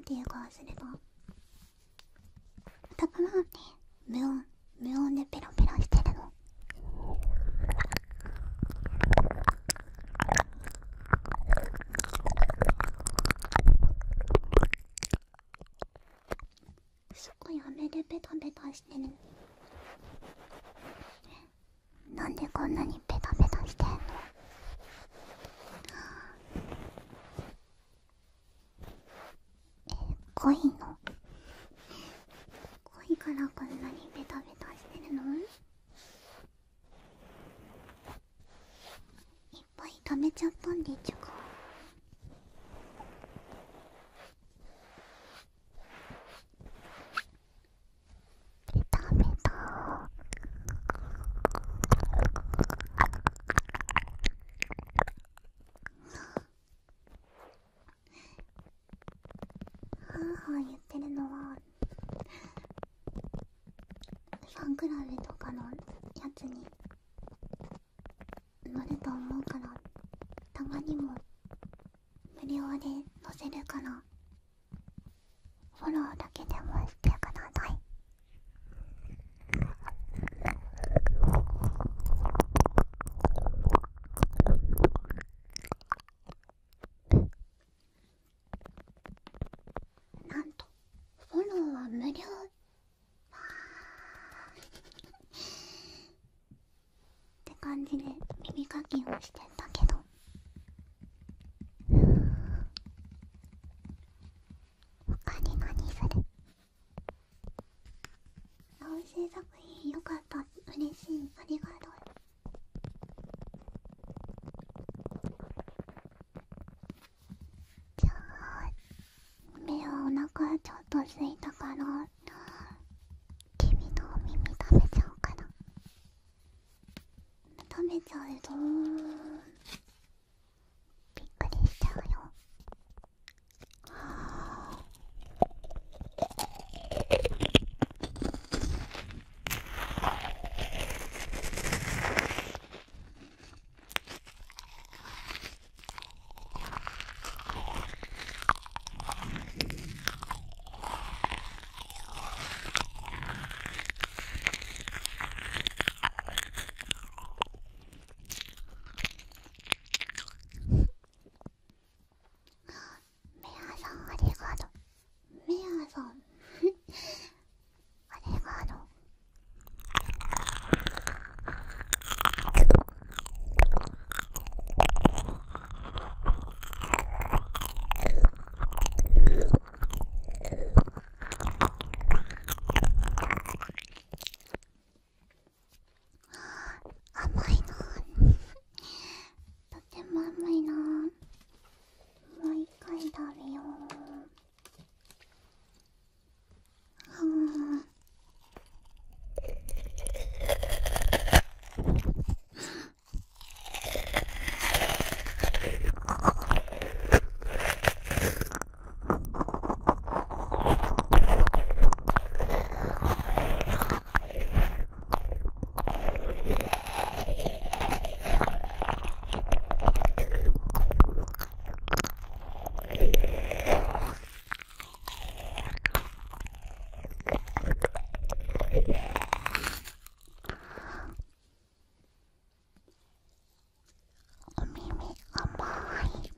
ていうか忘れた。だからね、無音でペロペロしてるの。そこやめてペタペタしてる。なんでこんなにペタペタしてんの？濃いの？濃いからこんなにペタペタしてるの？いっぱい食べちゃったんでちゅか。ペタペタ。はぁはぁ言ってるのはファンクラブとかのやつに乗ると思うから、たまにも無料で載せるからフォローだけでもしてください。なんとフォローは無料って感じで耳かきをしてたけど、他に何する？音声作品よかった、嬉しい、ありがとう。じゃあ目はお腹ちょっと空いたから君のお耳食べちゃおうかな。食べちゃうとびっくりしちゃうよ。メアさんありがとう。メアさんありがとう。甘いな。とても甘いな。もう一回食べよう。お耳甘い。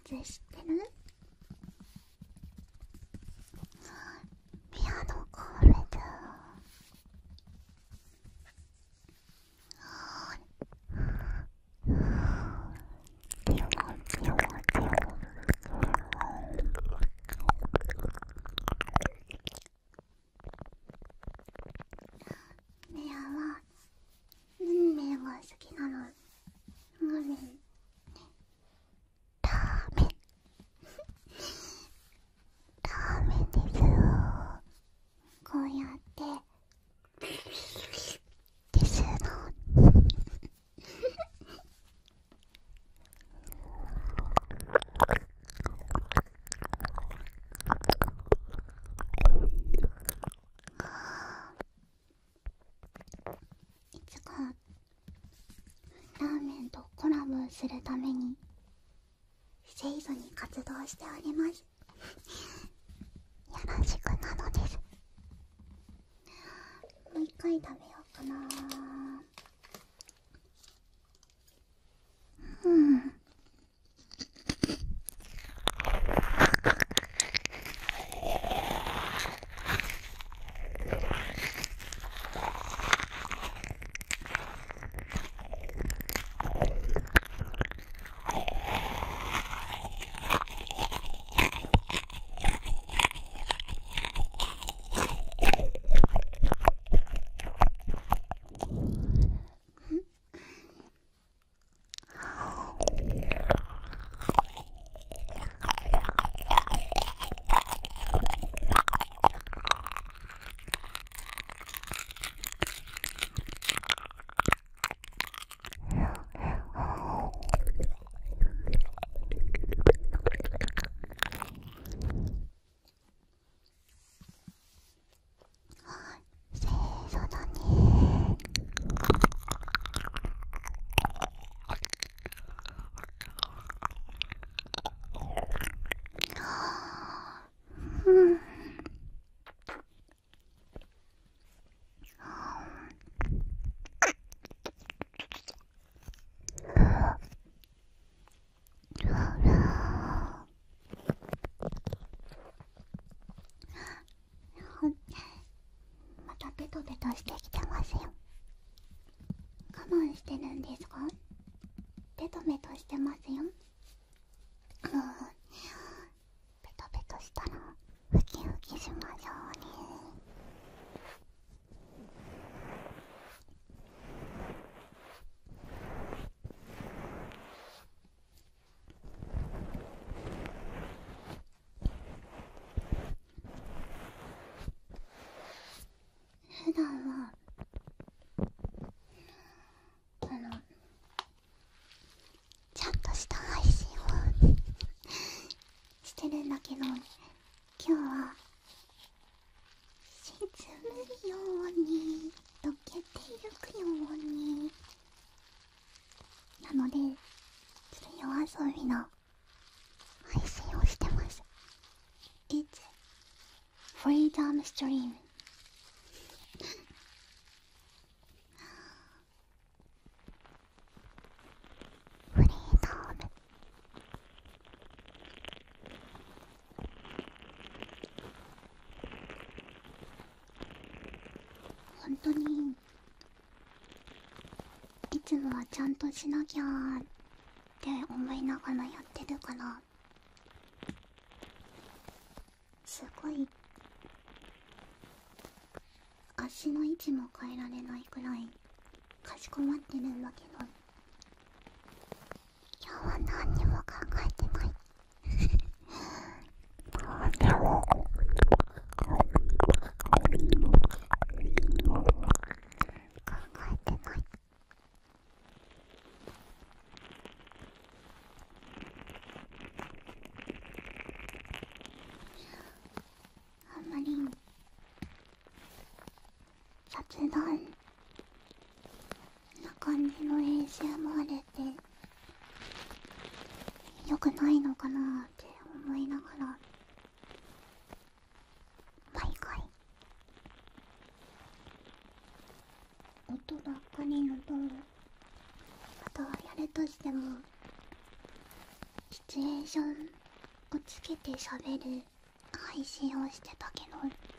知ってる？ピアノコールド。メアは運命が好きなの。運命ラーメンラーメンですよ。こうやってですの。いつかラーメンとコラボするために清楚に活動しております。よろしくなのです。もう一回食べようかな。またベトベトしてきてますよ。我慢してるんですか？ベトベトしてますよ。ベトベトしたらウキウキしましょうね。普段はちゃんとした配信をしてるんだけど、今日は沈むように溶けてゆくようになので、ちょっと夜遊びの配信をしてます。It's Freedom Stream。フリーダム。本当にいつもはちゃんとしなきゃって思いながらやってるから、すごい足の位置も変えられないくらいかしこまってるんだけど、今日は何にも考えてない。何も考えてない。あんまり雑談な感じの練習もあれて良くないのかなって思いながら、毎回音ばっかりのと、あとはやるとしてもシチュエーションをつけて喋る配信をしてたけど、